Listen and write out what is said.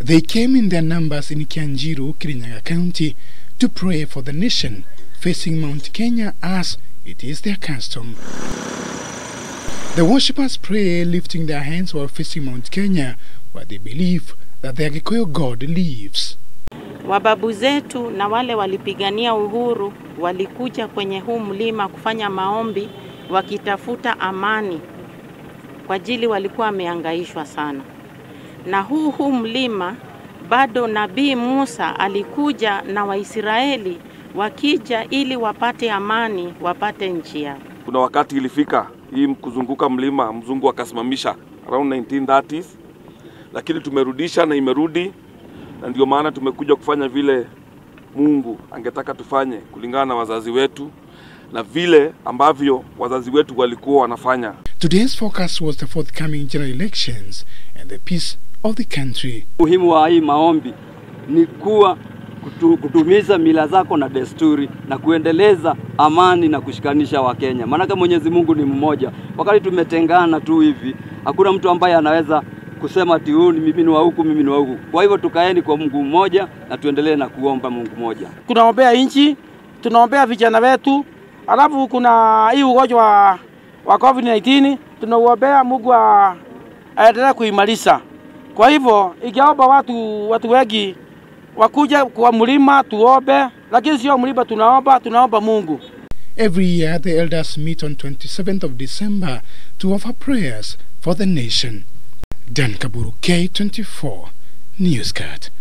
They came in their numbers in Kianjiru, Kirinyaga County, to pray for the nation facing Mount Kenya as it is their custom. The worshippers pray lifting their hands while facing Mount Kenya, where they believe that their Kikuyu God lives. Wababu zetu na wale walipigania uhuru walikuja kwenye huu mlima kufanya maombi wakitafuta amani kwa ajili walikuwa wamehangaishwa sana. Na huu mlima bado Nabii Musa alikuja na Waisraeli wakija ili wapate amani, wapate nchi yao. Kuna wakati ilifika hii kuzunguka mlima mzungu akasimamisha around 1930s, lakini tumerudisha na imerudi, na ndio maana tumekuja kufanya vile Mungu angetaka tufanye kulingana na wazazi wetu na vile ambavyo wazazi wetu walikuwa wanafanya. Today's focus was the forthcoming general elections and the peace of the country. Muhimu wa hii maombi ni kuwa kutumiza mila zako na desturi na kuendeleza amani na kushikanisha Wakenya. Maana Mwenyezi Mungu ni mmoja. Wakati tumetengana tu hivi, hakuna mtu ambaye anaweza kusema ati huyu mimi ni wa huku, mimi ni wa huku. Kwa hivyo tukaeni kwa Mungu mmoja na tuendelee na kuomba Mungu mmoja. Tunaombea nchi, tunaombea vijana wetu. Alafu kuna hii ugonjwa wa COVID-19, tunaombea Mungu aendelee kuimarisha. Kwa hivyo ikiomba watu wengi wakuja kwa mlima tuombe, lakini sio mlima tunaomba Mungu. Every year the elders meet on 27th of December to offer prayers for the nation. Dan Kaburu, K24 Newscast.